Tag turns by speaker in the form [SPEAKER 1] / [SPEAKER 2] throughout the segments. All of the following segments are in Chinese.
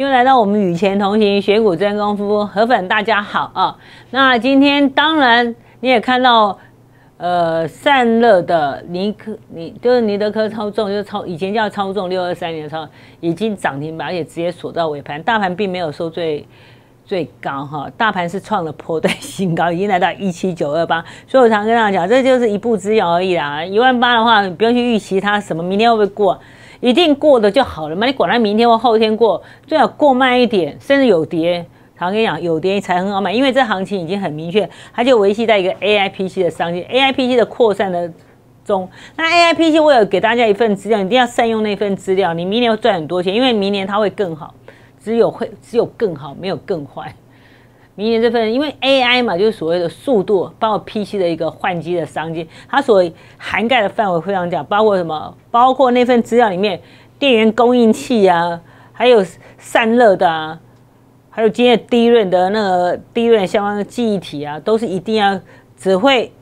[SPEAKER 1] 又来到我们与钱同行学股真功夫，河粉大家好啊！那今天当然你也看到，散热的尼德科超重，就是以前叫超重623年的超，已经涨停板，而且直接锁到尾盘，大盘并没有收最高哈，大盘是创了波段新高，已经来到17928，所以我常跟大家讲，这就是一步之遥而已啦。18000的话，你不用去预期它什么明天会不会过。一定过的就好了嘛，你管它明天或后天过，最好过慢一点，甚至有跌。常跟你讲，有跌才很好买，因为这行情已经很明确，它就维系在一个 AIPC 的商机 ，AIPC 的扩散的中。那 AIPC 我有给大家一份资料，你一定要善用那份资料，你明年会赚很多钱，因为明年它会更好，只有更好，没有更坏。明年这份，因为 AI 嘛，就是所谓的速度，包括 PC 的一个换机的商机，它所涵盖的范围非常广，包括什么？包括那份资料里面，电源供应器啊，还有散热的啊，还有今天低润的那个低润相关的记忆体啊，都是一定要只会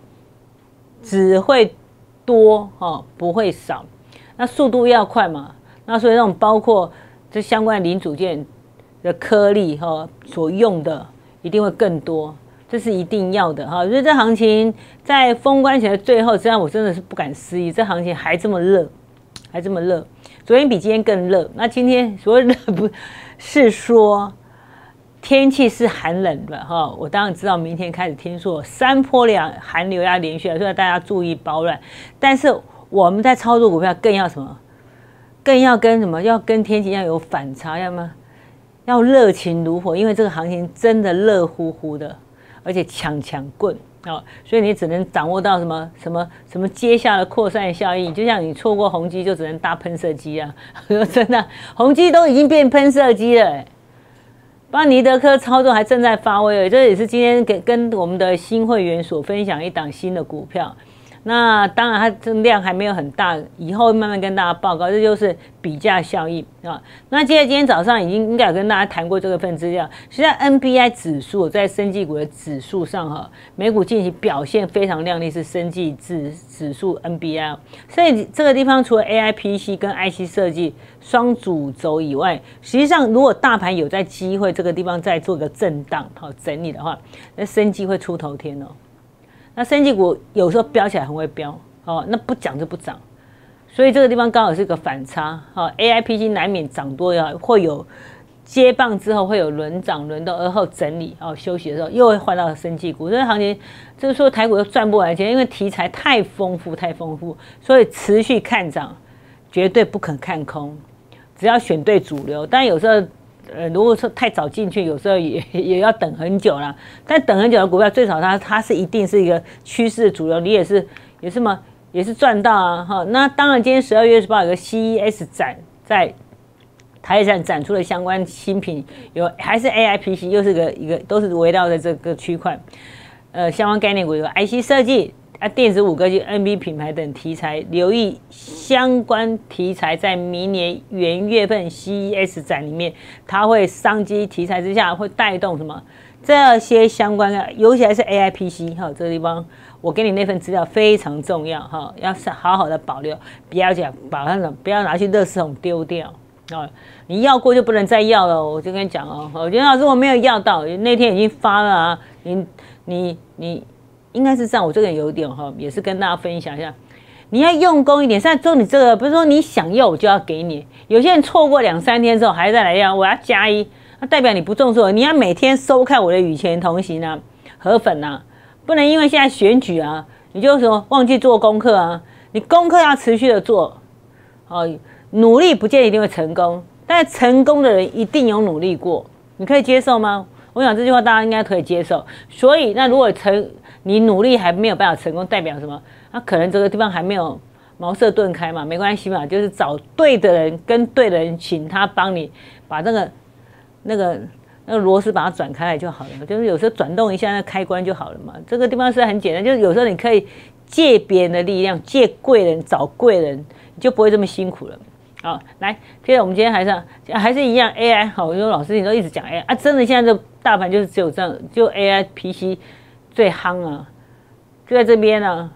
[SPEAKER 1] 多哦，不会少。那速度要快嘛，那所以那种包括这相关的零组件的颗粒哈所用的。一定会更多，这是一定要的哈。所以这行情在封关前的最后，实际上我真的是不敢思议，这行情还这么热，还这么热。昨天比今天更热。那今天所谓热不是说天气是寒冷的哈，我当然知道明天开始天数3波寒流要连续，所以大家注意保暖。但是我们在操作股票更要什么？更要跟什么？要跟天气一样有反差，要吗？要热情如火，因为这个行情真的热乎乎的，而且强棍哦，所以你只能掌握到什么接下的扩散效应，就像你错过宏基就只能搭喷射机啊，真的，宏基都已经变喷射机了，包括尼德科操作还正在发威，这也是今天跟我们的新会员所分享一档新的股票。那当然，它这量还没有很大，以后慢慢跟大家报告，这就是比价效应啊。那接着今天早上已经应该有跟大家谈过这份资料，实际上 NBI 指数在生技股的指数上哈，美股近期表现非常亮丽，是生技指数 NBI， 所以这个地方除了 AIPC 跟 IC 设计双主轴以外，实际上如果大盘有在机会这个地方再做个震荡好整理的话，那生技会出头天哦。那生技股有时候飙起来很会飙哦，那不涨就不涨，所以这个地方刚好是个反差哦。AIPC 难免涨多呀，会有接棒之后会有轮涨轮动，而后整理哦，休息的时候又会换到生技股，所以行情就是说台股又赚不完钱，因为题材太丰富，所以持续看涨，绝对不肯看空，只要选对主流，但有时候。如果说太早进去，有时候也要等很久啦。但等很久的股票，最少它是一定是一个趋势的主流，你也是赚到啊哈。那当然，今天12月28有个 CES 展在台展展出的相关新品，还是 AIPC， 又是一个都是围绕在这个区块，相关概念股有 IC 设计。电子5科技、NB 品牌等题材，留意相关题材在明年元月份 CES 展里面，它会商机题材之下会带动什么？这些相关的，尤其还是 AIPC 哈，这个地方我给你那份资料非常重要哈，要好好的保留，不要拿去垃圾桶丢掉啊！你要过就不能再要了，我就跟你讲哦，我觉得老师我没有要到，那天已经发了啊，你。应该是这样，我这个人有点哈，也是跟大家分享一下，你要用功一点。现在做你这个，不是说你想要我就要给你。有些人错过2-3天之后还再来要，我要加1，那代表你不重视我。你要每天收看我的与钱同行啊，河粉啊，不能因为现在选举啊，你就说忘记做功课啊。你功课要持续的做，哦，努力不见得一定会成功，但是成功的人一定有努力过，你可以接受吗？我想这句话大家应该可以接受。所以，那如果你努力还没有办法成功，代表什么？那可能这个地方还没有茅塞顿开嘛，没关系嘛，就是找对的人，跟对的人，请他帮你把那个螺丝把它转开来就好了，就是有时候转动一下那开关就好了嘛。这个地方是很简单，就是有时候你可以借别人的力量，借贵人，找贵人，你就不会这么辛苦了。好，来，接着我们今天还是一样 AI。好，我说老师你都一直讲 AI 啊，真的现在这大盘就是只有这样，就 AIPC 最夯啊，就在这边啊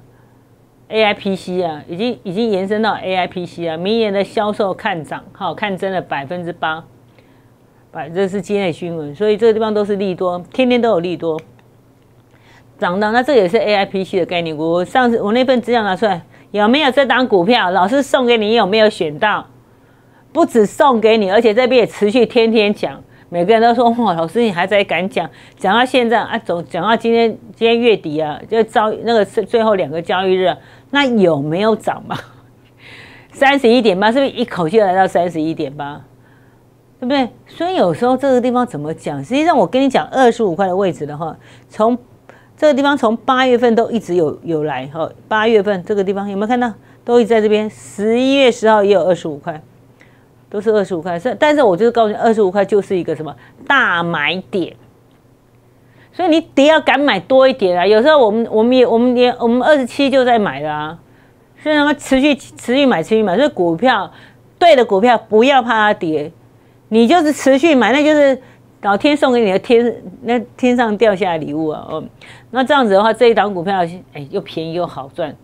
[SPEAKER 1] ，AIPC 啊，已经延伸到 AIPC 啊，明年的销售看涨，好看真的8%， 这是今天的新闻，所以这个地方都是利多，天天都有利多涨到。那这也是 AIPC 的概念股。我那份资料拿出来，有没有这档股票？老师送给你，有没有选到？不止送给你，而且这边也持续天天讲。每个人都说哇，老师你还在敢讲，讲到现在啊，讲到今天月底啊，就那个最后2个交易日啊，那有没有涨嘛？31.8是不是一口气来到31.8？对不对？所以有时候这个地方怎么讲？实际上我跟你讲，25块的位置的话，从这个地方从8月份都一直有来哈，8月份这个地方有没有看到？都一直在这边，11月10号也有25块。都是25块，但是我就是告诉你，25块就是一个什么大买点，所以你得要敢买多一点啊。有时候我们27就在买了啊，所以让它持续买，所以股票对的股票不要怕它跌，你就是持续买，那就是老天送给你的天上掉下来的礼物啊。那这样子的话，这一档股票又便宜又好赚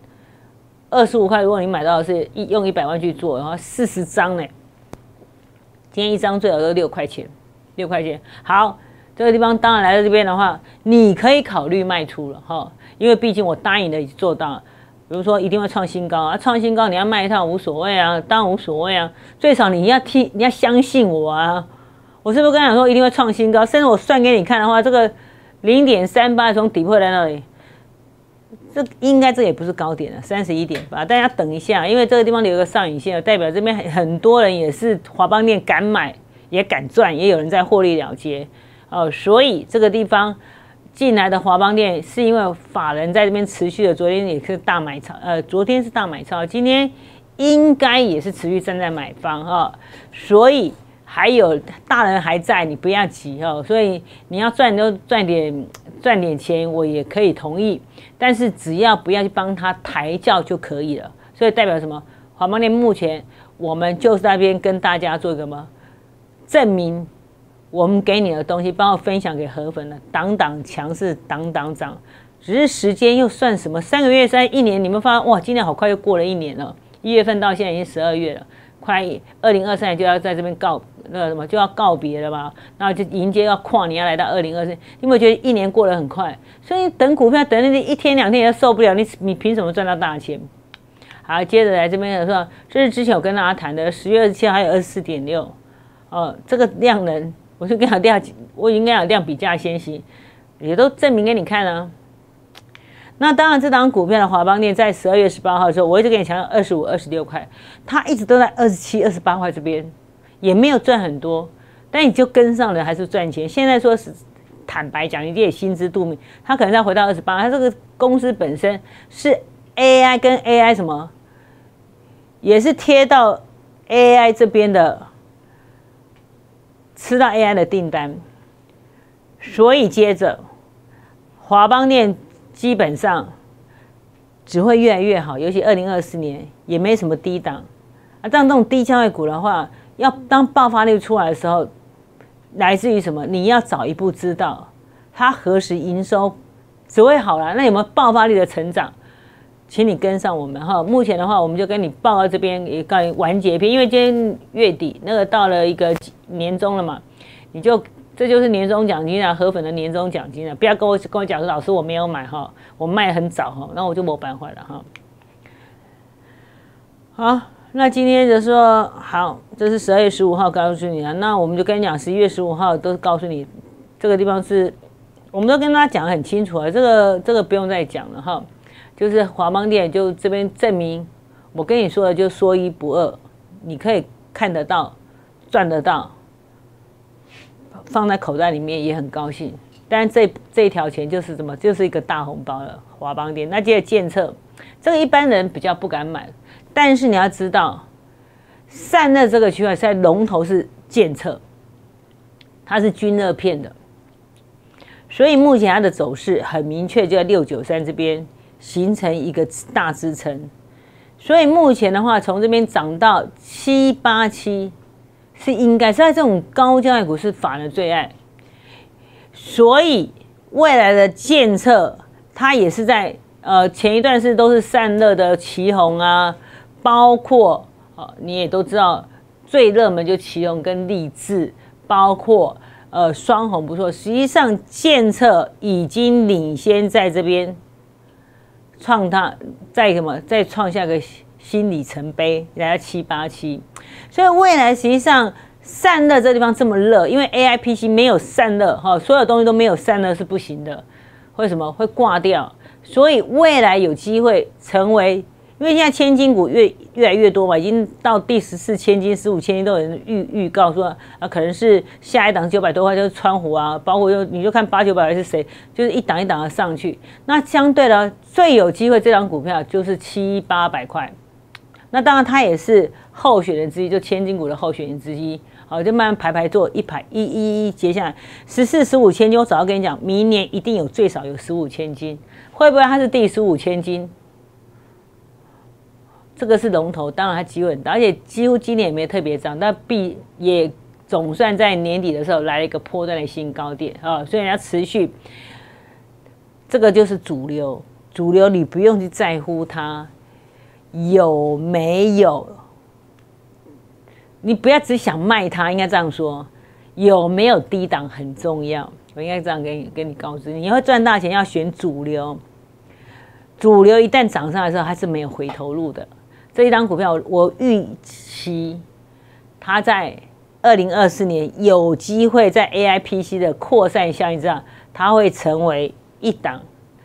[SPEAKER 1] ，25块，如果你买到的是用100万去做，然后40张呢。今天1张最少都6块钱，6块钱。好，这个地方当然来到这边的话，你可以考虑卖出了哈，因为毕竟我答应的已经做到了。比如说一定会创新高啊，创新高你要卖一套无所谓啊，当然无所谓啊，最少你要相信我啊。我是不是跟你讲说一定会创新高？甚至我算给你看的话，这个0.38从底部来那里。这也不是高点了，31.8，大家等一下，因为这个地方有一个上影线，代表这边很多人也是华邦电敢买，也敢赚，也有人在获利了结所以这个地方进来的华邦电是因为法人在这边持续的，昨天也是大买超，昨天是大买超，今天应该也是持续站在买方所以还有大人还在，你不要急所以你要赚就赚点钱，我也可以同意，但是只要不要去帮他抬轿就可以了。所以代表什么？华邦电目前我们就是在那边跟大家做一个什么证明，我们给你的东西，帮我分享给河粉的，档档强势，档档涨，只是时间又算什么？3个月、1年，你们发现哇，今年好快又过了1年了，1月份到现在已经12月了。快2023年就要在这边就要告别了嘛，然后就迎接要跨年，要来到2024年。你有没有觉得1年过得很快？所以等股票等1天2天也受不了，你凭什么赚到大钱？好，接着来这边的时候，这是之前我跟大家谈的10月27号还有24.6，这个量能，我就跟你讲我应该有量比价先行，也都证明给你看啊。那当然，这档股票的华邦电在12月18号的时候，我一直跟你强调25、26块，它一直都在27、28块这边，也没有赚很多，但你就跟上了，还是赚钱。现在说是坦白讲，你也心知肚明，它可能要回到28，它这个公司本身是 AI 跟 AI 什么，也是贴到 AI 这边的，吃到 AI 的订单，所以接着华邦电基本上只会越来越好，尤其2024年也没什么低档这种低价位股的话，要当爆发力出来的时候，来自于什么？你要早一步知道它何时营收只会好了，那有没有爆发力的成长？请你跟上我们目前的话，我们就跟你报到这边也告你完结篇，因为今天月底那个到了一个年终了嘛，这就是年终奖金河粉的年终奖金不要跟我讲说老师我没有买我卖很早那我就没办法了好，那今天就说好，这是12月15号告诉你那我们就跟你讲11月15号都告诉你，这个地方是我们都跟大家讲得很清楚了，这个不用再讲了就是华邦电就这边证明我跟你说的就说一不二，你可以看得到赚得到，放在口袋里面也很高兴，但这一条钱就是什么？就是一个大红包了。华邦电，那接着建策，这个一般人比较不敢买，但是你要知道，散热这个区块在龙头是建策，它是均热片的，所以目前它的走势很明确，就在693这边形成一个大支撑，所以目前的话，从这边涨到787。是应该是在这种高价位股是法人最爱，所以未来的建策它也是在前一段都是散热的奇鋐包括你也都知道最热门就奇鋐跟力智， 包括双红不错，实际上建策已经领先在这边再创下个新里程碑，来到787，所以未来实际上散热这地方这么热，因为 AIPC 没有散热哈，所有东西都没有散热是不行的，为什么会挂掉？所以未来有机会成为，因为现在千金股越来越多嘛，已经到第14千金、15千金都有人预告说可能是下一档900多块就是川湖啊，包括你就看800-900还是谁，就是一档一档的上去。那相对的最有机会这档股票就是700-800块，那当然它也是候选人之一，就千金股的候选人之一。好，就慢慢排做一排一接下来14、15千金，我早要跟你讲，明年一定有最少有15千金，会不会它是第15千金？这个是龙头，当然它机会很大，而且几乎今年也没特别涨，但也总算在年底的时候来了一个波段的新高点啊，所以要持续，这个就是主流，主流你不用去在乎它有没有。你不要只想卖它，应该这样说，有没有低档很重要。我应该这样跟你告诉你，你会赚大钱要选主流，主流一旦涨上来的时候，它是没有回头路的。这一档股票，我预期它在2024年有机会在 AIPC 的扩散效应上，它会成为一档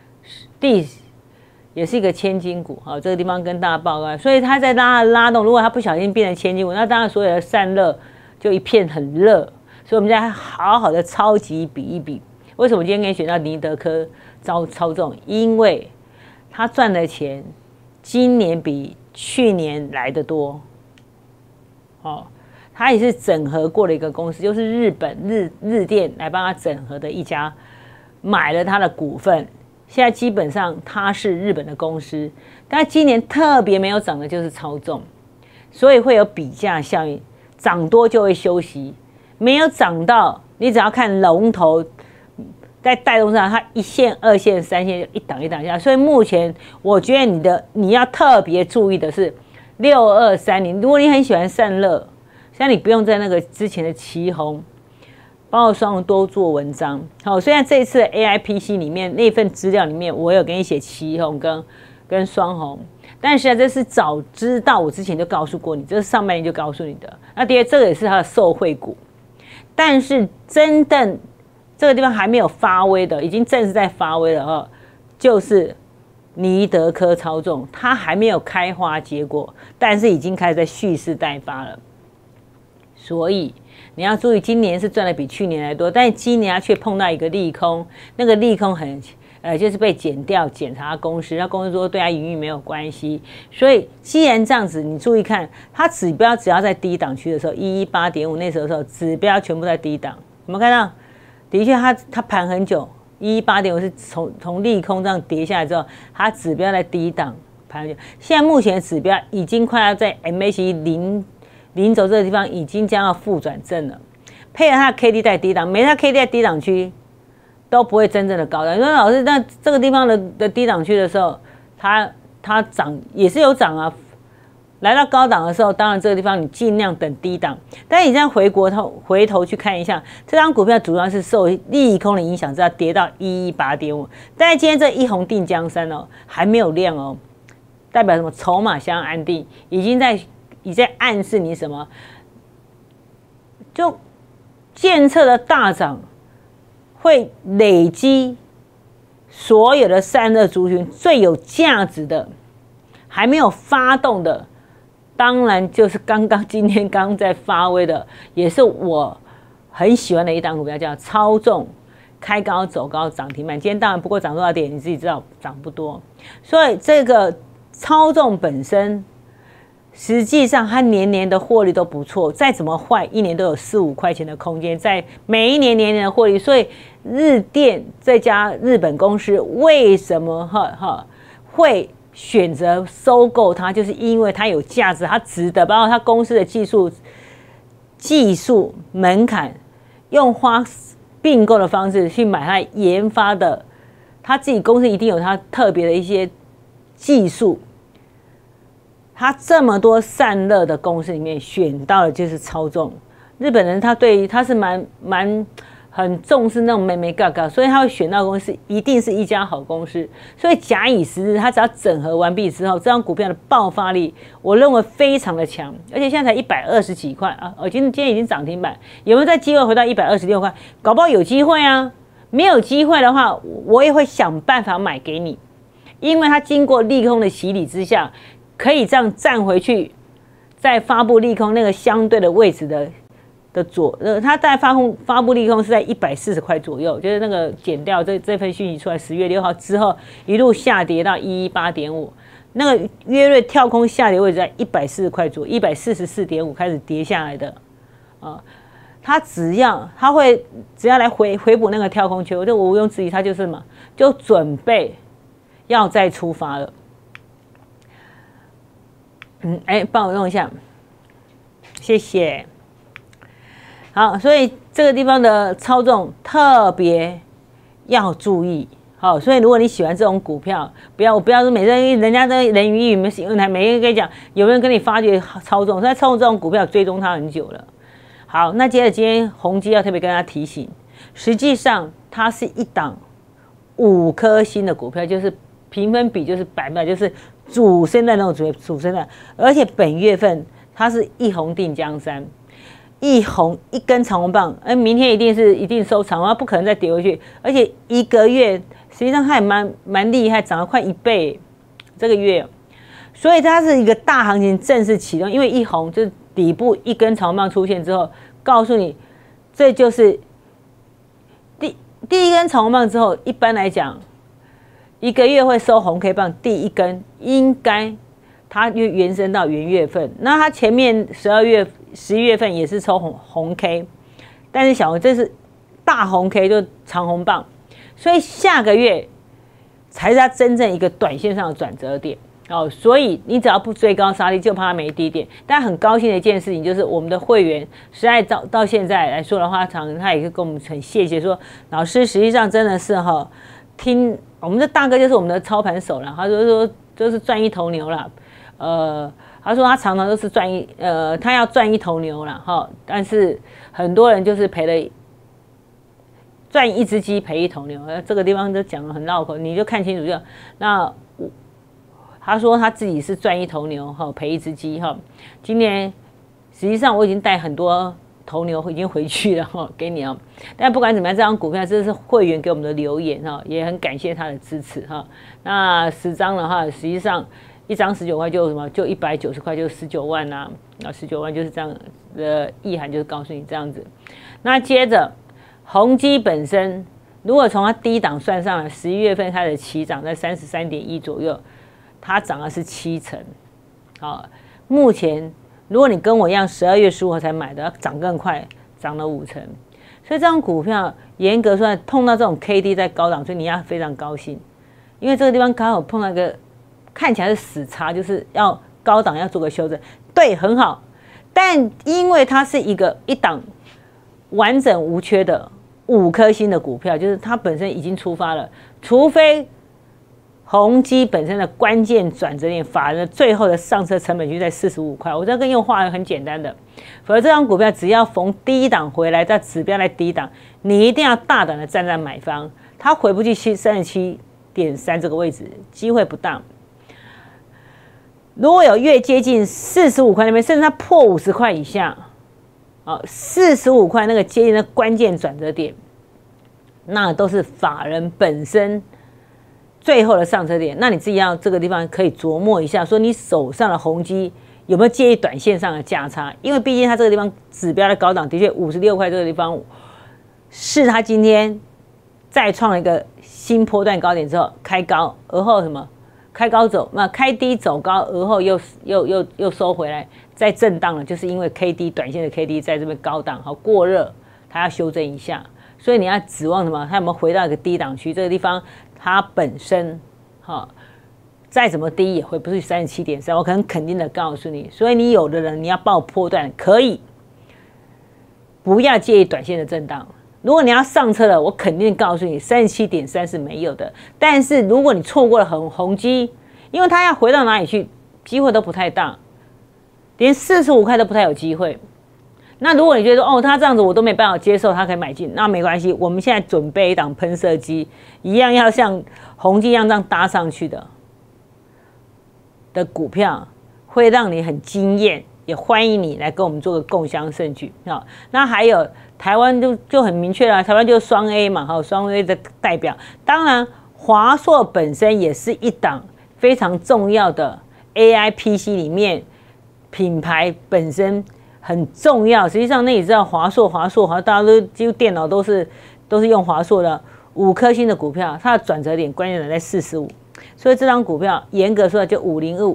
[SPEAKER 1] 也是一个千金股，好，这个地方跟大家报告，所以它在拉动，如果它不小心变成千金股，那当然所有的散热就一片很热，所以我们现在好好的超级比一比。为什么今天给你选到尼德科超重？因为它赚的钱今年比去年来得多，哦，它也是整合过的一个公司，就是日电来帮它整合的一家，买了它的股份。现在基本上它是日本的公司，但今年特别没有涨的就是超重，所以会有比价效应，涨多就会休息，没有涨到你只要看龙头在带动上，它1线、2线、3线就一档一档下，所以目前我觉得你要特别注意的是6230，如果你很喜欢散热，像你不用在那个之前的旗红。包括双红都做文章，好，虽然这一次的 AIPC 里面那份资料里面，我有给你写旗红跟双红，但是这是早知道我之前就告诉过你，这是上半年就告诉你的。那第二，这个也是它的受惠股，但是真正这个地方还没有发威的，已经正式在发威了哦，就是尼德科超重，它还没有开花结果，但是已经开始在蓄势待发了，所以。你要注意，今年是赚的比去年还多，但是今年它却碰到一个利空，那个利空就是被检查公司，那公司说对它营运没有关系，所以既然这样子，你注意看，它指标只要在低档区的时候，118.5那时候指标全部在低档，有没有看到？的确它盘很久，118.5是从利空这样跌下来之后，它指标在低档盘很久，现在目前的指标已经快要在 MACD 零轴这个地方已经将要负转正了，配合它的 KD 在低档，每它 KD 在低档区都不会真正的高档。你说老师，那这个地方的低档区的时候，它涨也是有涨啊。来到高档的时候，当然这个地方你尽量等低档。但是你这样回头去看一下，这张股票主要是受利空的影响，只要跌到118.5。但是今天这一红定江山哦，还没有量哦，代表什么？筹码相安定，已经在暗示你什么？就建测的大涨会累积所有的散热族群最有价值的，还没有发动的，当然就是今天刚在发威的，也是我很喜欢的一档股票，叫超重，开高走高涨停板。今天当然不过涨多少点，你自己知道，涨不多。所以这个超重本身。实际上，它年年的获利都不错，再怎么坏，一年都有4、5块钱的空间，在每一年年的获利。所以，日电这家日本公司为什么会选择收购它，就是因为它有价值，它值得，包括它公司的技术门槛，用花并购的方式去买它研发的，它自己公司一定有它特别的一些技术。它这么多散热的公司里面选到的就是超重， 日本人他是很重视那种美美嘎嘎，所以他会选到公司一定是一家好公司。所以假以时日，他只要整合完毕之后，这张股票的爆发力，我认为非常的强。而且现在才120几块啊，今天已经涨停板，有没有在机会回到126块？搞不好有机会啊。没有机会的话，我也会想办法买给你，因为它经过利空的洗礼之下，可以这样站回去，再发布利空那个相对的位置的它在发布利空是在140块左右，就是那个减掉这份讯息出来，10月6号之后一路下跌到118.5，那个约略跳空下跌位置在140块左右，144.5开始跌下来的啊。他只要来回补那个跳空缺，我毋庸置疑，他就是什么，就准备要再出发了。帮我用一下，谢谢。好，所以这个地方的操纵特别要注意。好，所以如果你喜欢这种股票，不要说每天人家都人云亦云，每个人跟你讲，有人跟你发觉操纵，所以操纵这种股票追踪它很久了。好，那接着今天宏基要特别跟大家提醒，实际上它是一档5颗星的股票，就是评分比就是100%，就是主升段那种主升段，而且本月份它是一红定江山，一根长红棒，明天一定收长红，不可能再跌回去，而且一个月实际上它也蛮厉害，涨了快1倍，这个月，所以它是一个大行情正式启动，因为一红就是底部一根长红棒出现之后，告诉你这就是第一根长红棒之后，一般来讲一个月会收红 K 棒，第一根应该它就延伸到元月份，那它前面12月、11月份也是抽红 K， 但是小红这是大红 K 就长红棒，所以下个月才是它真正一个短线上的转折点。所以你只要不追高杀低，就怕它没低点。但很高兴的一件事情就是，我们的会员实在到现在来说的话，他也是跟我们很谢谢说，老师实际上真的是听我们的大哥就是我们的操盘手了。他说就是赚一头牛了，他说他常常都是他要赚一头牛了但是很多人就是赚一只鸡赔一头牛，这个地方都讲得很绕口，你就看清楚就那。他说他自己是赚一头牛赔一只鸡今年实际上我已经带很多头牛已经回去了给你但不管怎么样，这张股票这是会员给我们的留言也很感谢他的支持那10张的话，实际上一张19块就什么，就190块就19万啊，19万就是这样的意涵，就是告诉你这样子。那接着宏基本身，如果从它低档算上来，11月份开始起涨在33.1左右。它涨的是7成，目前如果你跟我一样12月15号才买的，涨更快，涨了5成，所以这张股票严格说碰到这种 KD 在高档，所以你要非常高兴，因为这个地方刚好碰到一个看起来是死叉，就是要高档要做个修正，对，很好，但因为它是一档完整无缺的5颗星的股票，就是它本身已经出发了，除非宏基本身的关键转折点，法人的最后的上车成本就在45块。我这跟用话很简单的，否则这张股票只要逢低档回来，在指标来低档，你一定要大胆的站在买方，它回不去37.3这个位置，机会不大。如果有越接近45块那边，甚至它破50块以下，45块那个接近的关键转折点，那都是法人本身最后的上车点，那你自己要这个地方可以琢磨一下，说你手上的宏基有没有介意短线上的价差？因为毕竟它这个地方指标的高档的确56块这个地方是它今天再创了一个新波段高点之后开高，而后什么开高走，那开低走高，而后又收回来，再震荡了，就是因为 KD 短线的 KD 在这边高档过热，它要修正一下，所以你要指望什么？它有没有回到一个低档区？这个地方它本身再怎么低也回不去37.3，我可能肯定的告诉你。所以你有的人你要报波段可以，不要介意短线的震荡。如果你要上车了，我肯定告诉你37.3是没有的。但是如果你错过了宏基，因为它要回到哪里去，机会都不太大，连45块都不太有机会。 那如果你觉得哦，他这样子我都没办法接受，他可以买进，那没关系，我们现在准备一档喷射机，一样要像宏基一样这样搭上去的股票，会让你很惊艳，也欢迎你来跟我们做个共襄盛举啊。那还有台湾就很明确了，台湾就是双 A 嘛，双 A 的代表。当然，华硕本身也是一档非常重要的 AI PC 里面品牌本身。很重要，实际上那你知道华硕，大家都几乎电脑都是用华硕的5颗星的股票，它的转折点关键点在45，所以这张股票严格说来就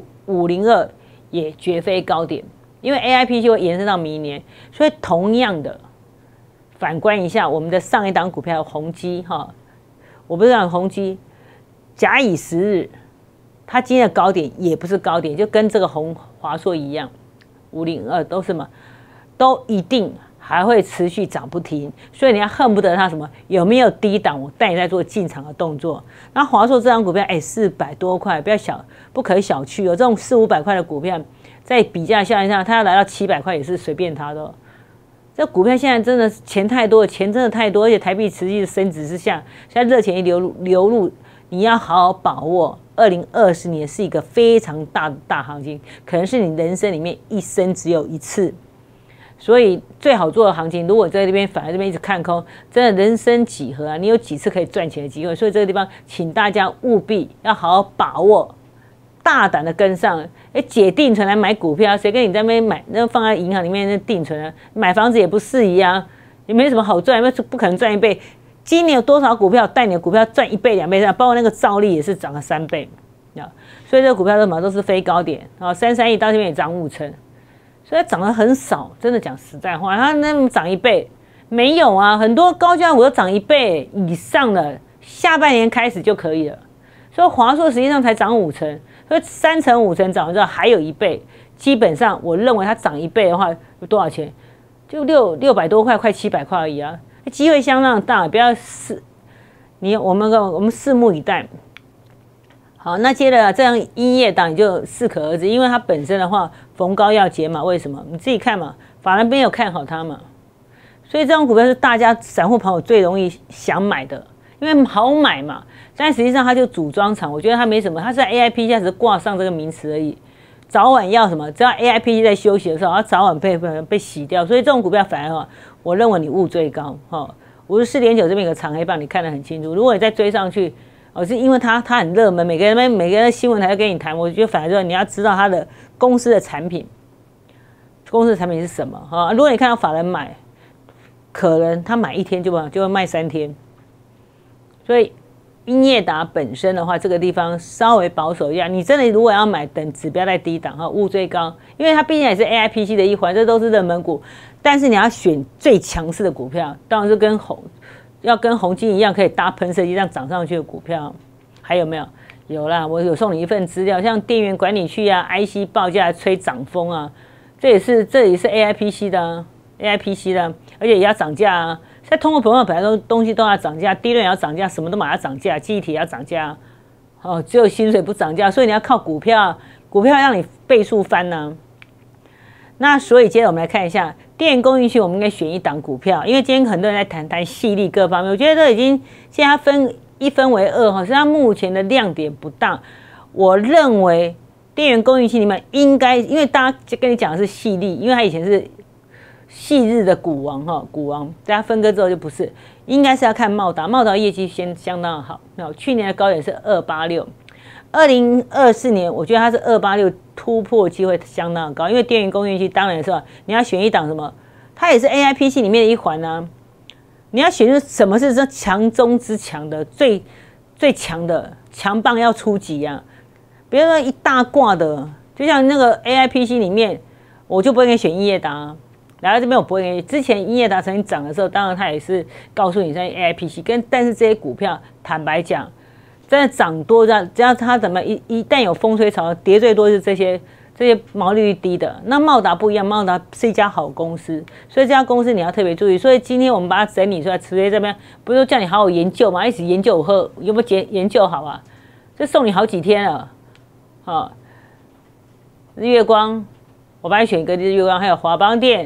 [SPEAKER 1] 502也绝非高点，因为 AIP 就会延伸到明年，所以同样的反观一下我们的上一档股票宏基我不是讲宏基，假以时日，它今天的高点也不是高点，就跟这个华硕一样。502都是嘛，都一定还会持续涨不停，所以你要恨不得它什么有没有低档，我带你在做进场的动作。那华硕这张股票，400多块，不可以小觑哦。这种400、500块的股票，在比价效应上，它要来到700块也是随便它的哦。这股票现在真的钱太多，钱真的太多，而且台币持续的升值之下，现在热钱一流入，你要好好把握。2020年是一个非常大的大行情，可能是你人生里面一生只有一次，所以最好做的行情，如果在这边反而这边一直看空，真的人生几何啊？你有几次可以赚钱的机会？所以这个地方，请大家务必要好好把握，大胆的跟上。解定存来买股票，谁跟你在那边买？那放在银行里面那定存啊，买房子也不适宜啊，也没什么好赚，因为不可能赚1倍。今年有多少股票带你的股票赚1倍、2倍，包括那个兆利也是涨了3倍所以这个股票什么都是非高点，33亿到这边也涨5成，所以它涨得很少。真的讲实在话，它那么涨1倍没有啊？很多高价股都涨1倍以上了，下半年开始就可以了。所以华硕实际上才涨5成，所以3成5成涨完之后还有1倍，基本上我认为它涨1倍的话有多少钱？就600多块，快700块而已啊。机会相当大，不要我们拭目以待。好，那接着这样音乐档你就适可而止，因为它本身的话逢高要解码，为什么？你自己看嘛，法人没有看好它嘛，所以这张股票是大家散户朋友最容易想买的，因为好买嘛。但实际上它就组装厂，我觉得它没什么，它是在 AIP 现在只是挂上这个名词而已。早晚要什么？只要 AIP 在休息的时候，它早晚被洗掉，所以这种股票反而我认为你误追高54.9这边有个长黑棒，你看得很清楚。如果你再追上去，是因为它很热门，每个人的新闻台要跟你谈，我觉得反而说你要知道它的公司的产品是什么如果你看到法人买，可能他买1天就会卖3天，所以英业达本身的话，这个地方稍微保守一下。你真的如果要买，等指标在低档勿追高，因为它毕竟也是 AIPC 的一环，这都是热门股。但是你要选最强势的股票，当然是跟宏基一样可以搭喷射机这样涨上去的股票。还有没有？有啦，我有送你一份资料，像电源管理器啊、IC 报价吹涨风啊，这也是 AIPC 的，AIPC 的，而且也要涨价啊。现在通货膨胀本来东西都要涨价，低润也要涨价，什么都马上涨价，记忆体也要涨价，只有薪水不涨价，所以你要靠股票让你倍数翻呢。那所以接着我们来看一下电源供应器，我们应该选一档股票，因为今天很多人在谈细粒各方面，我觉得这已经现在分为2实际上目前的亮点不大。我认为电源供应器里面应该，因为大家跟你讲的是细粒，因为它以前是细日的股王大家分割之后就不是，应该是要看茂达业绩相当好，去年的高点是286，2024年我觉得它是286突破机会相当高，因为电源供应器当然是你要选一档什么，它也是 AIPC 里面的一环啊，你要选出什么是这强中之强的最强的强棒要出击啊，比如说一大挂的，就像那个 AIPC 里面，我就不会给你选英业达来到这边我不会给你。之前英业达曾经涨的时候，当然它也是告诉你在 AIPC， 但是这些股票坦白讲，真的涨多只要它怎么一旦有风吹草，跌最多是这些毛利率低的。那茂达不一样，茂达是一家好公司，所以这家公司你要特别注意。所以今天我们把它整理出来，直接这边不是叫你好好研究吗？一起研究有没有研究好啊？这送你好几天了，日月光，我帮你选一个日月光，还有华邦电、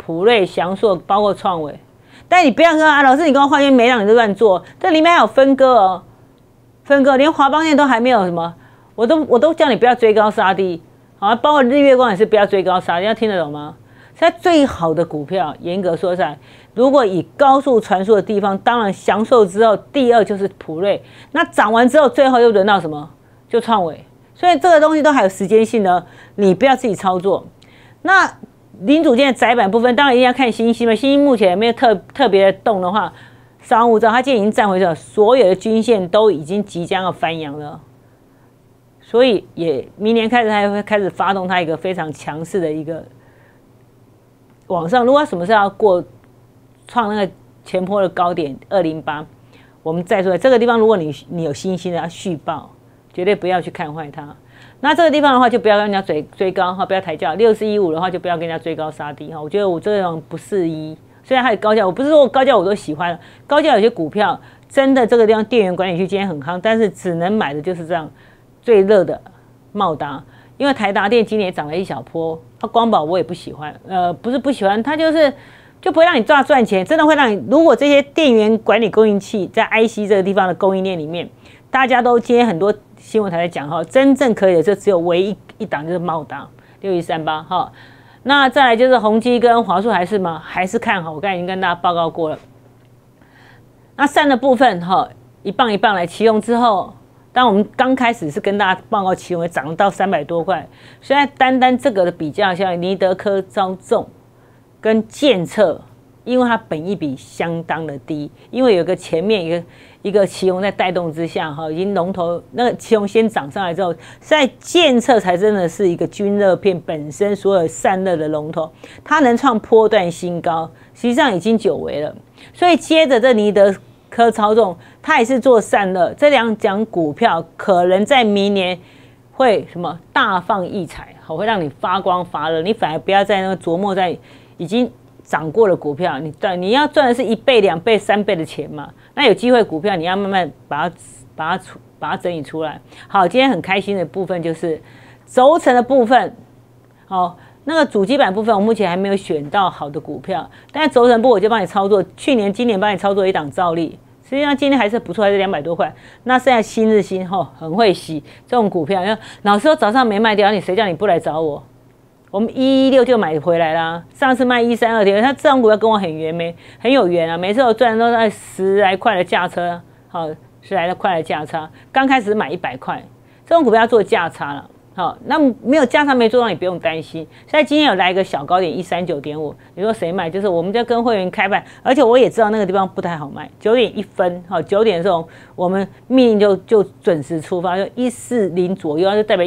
[SPEAKER 1] 普瑞、祥硕，包括创维。但你不要说啊，老师你跟我画圈没让你就乱做，这里面还有分割哦，分割连华邦电都还没有什么，我都叫你不要追高杀低，好，包括日月光也是不要追高杀低，要听得懂吗？现在最好的股票，严格说起来，如果以高速传输的地方，当然祥硕之后，第二就是普瑞，那涨完之后，最后又轮到什么？就创维，所以这个东西都还有时间性的，你不要自己操作。那零组件的载板部分，当然一定要看星星嘛。星星目前没有特别的动的话，稍安勿躁，它今天已经站回去了，所有的均线都已经即将要翻扬了，所以也明年开始它会开始发动它一个非常强势的一个往上。如果它什么时候要过创那个前波的高点208，我们再说这个地方，如果你有信心的要续报，绝对不要去看坏它。那这个地方的话，就不要跟人家追高哈，不要抬价。6415的话，就不要跟人家追高杀低哈。我觉得我这种不适宜。虽然它有高价，我不是说高价我都喜欢，高价有些股票真的这个地方电源管理区今天很夯，但是只能买的就是这样最热的茂达，因为台达电今年也涨了一小波。它光宝我也不喜欢，不是不喜欢，它就不会让你赚钱，真的会让你。如果这些电源管理供应器在 IC 这个地方的供应链里面，大家都今天很多新闻台在讲哈，真正可以的就只有唯一一档就是茂达6138哈。那再来就是宏基跟华硕还是吗？还是看好，我刚才已经跟大家报告过了。那散的部分哈，一棒一棒来奇隆之后，当我们刚开始是跟大家报告奇隆也涨到300多块，现在单这个的比较，像尼德科、招众跟建策，因为它本益比相当的低，因为有个前面一个奇隆在带动之下哈，已经龙头那个奇隆先涨上来之后，现在建策才真的是一个均热片本身所有散热的龙头，它能创波段新高，实际上已经久违了。所以接着这尼德科操纵，它也是做散热，这两档股票可能在明年会什么大放异彩，好，会让你发光发热，你反而不要在那个琢磨在已经涨过的股票，你要赚的是1倍、2倍、3倍的钱嘛？那有机会股票你要慢慢把它整理出来。好，今天很开心的部分就是轴承的部分，好，那个主机板部分我目前还没有选到好的股票，但是轴承部我就帮你操作，去年、今年帮你操作一档兆利，实际上今天还是不错，还是200多块。那现在新日新很会洗这种股票，因为老师说早上没卖掉，你谁叫你不来找我？我们116就买回来啦，上次卖132点，他这种股票跟我很有缘啊，每次我赚的都在10来块的价差，好，10来块的价差，刚开始买100块，这种股票要做价差了，好，那没有价差没做到，你不用担心。现在今天有来一个小高点139.5，你说谁买？就是我们在跟会员开盘，而且我也知道那个地方不太好卖，9点1分，好，9点的时候我们命令就准时出发，就140左右，就代表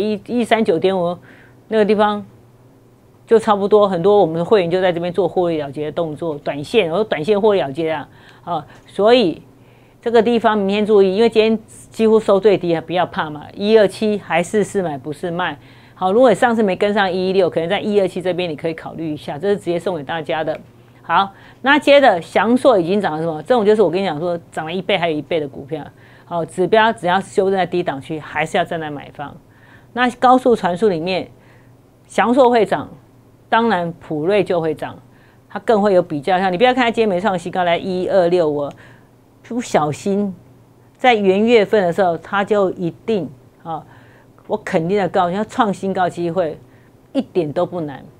[SPEAKER 1] 139.5那个地方。就差不多，很多我们的会员就在这边做获利了结的动作，短线，我说短线获利了结啊，所以这个地方明天注意，因为今天几乎收最低，不要怕嘛，127还是买不是卖。好，如果你上次没跟上116，可能在127这边你可以考虑一下，这是直接送给大家的。好，那接着祥硕已经涨了什么？这种就是我跟你讲说涨了1倍还有1倍的股票，好，指标只要修正在低档区，还是要站在买方。那高速传输里面，祥硕会涨。当然，普瑞就会涨，它更会有比较。像你不要看它今天没创新高，来1265，我不小心在元月份的时候，它就一定啊，我肯定的告诉你，它创新高机会一点都不难，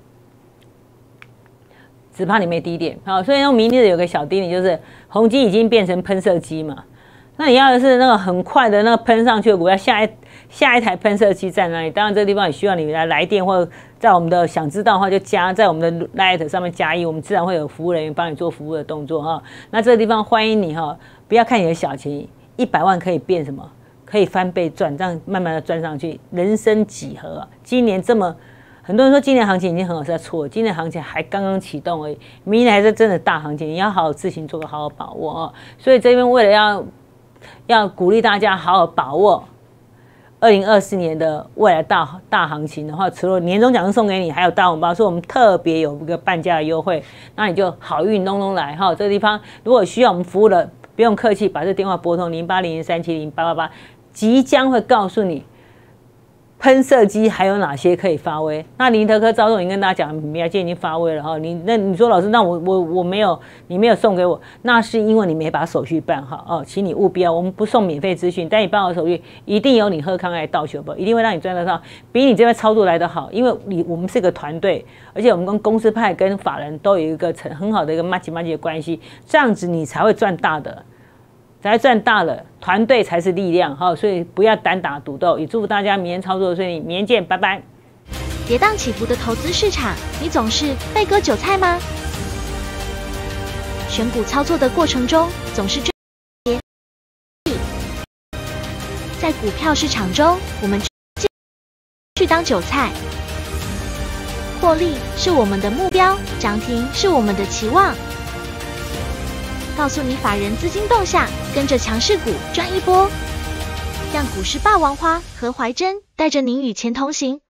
[SPEAKER 1] 只怕你没低点。好，所以明日有个小低点，就是宏基已经变成喷射机嘛。那你要的是那个很快的那个喷上去的股票，下一台喷射机在哪里？当然这个地方也需要你来电，或者在我们的想知道的话就加在我们的 Light 上面加1，我们自然会有服务人员帮你做服务的动作哈。那这个地方欢迎你哈，不要看你的小钱，100万可以变什么？可以翻倍赚，这样慢慢的赚上去。人生几何啊？今年这么很多人说今年行情已经很好，是在错，今年行情还刚刚启动而已，明年还是真的大行情，你要好好自行做个好好把握啊。所以这边为了要鼓励大家好好把握2024年的未来大行情的话，除了年终奖金送给你，还有大红包，所以我们特别有一个半价的优惠，那你就好运隆隆来哈。这个地方如果需要我们服务的，不用客气，把这电话拨通0800370888，即将会告诉你喷射机还有哪些可以发威？那林德科、招众已经跟大家讲，苗界已经发威了哈。你说老师，那我没有，你没有送给我，那是因为你没把手续办好哦，请你务必我们不送免费资讯，但你办好手续，一定有你喝康来倒球不，一定会让你赚得到，比你这边操作来得好，因为我们是个团队，而且我们跟公司派跟法人都有一个很好的一个 match 的关系，这样子你才会赚大的。才赚大了，团队才是力量哈，所以不要单打独斗。也祝福大家明天操作顺利，明天见，拜拜。
[SPEAKER 2] 跌宕起伏的投资市场，你总是被割韭菜吗？选股操作的过程中，总是追在股票市场中，我们去当韭菜，获利是我们的目标，涨停是我们的期望。告诉你法人资金动向，跟着强势股赚一波，让股市霸王花何怀珍带着您与钱同行。